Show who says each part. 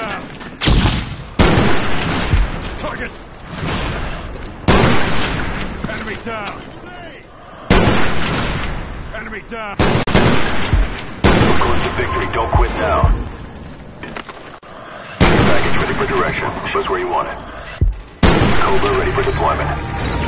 Speaker 1: down. Target. Enemy down. Enemy down.
Speaker 2: We're close to victory. Don't quit now. Package ready for direction. Show us where you want it. Cobra ready for deployment.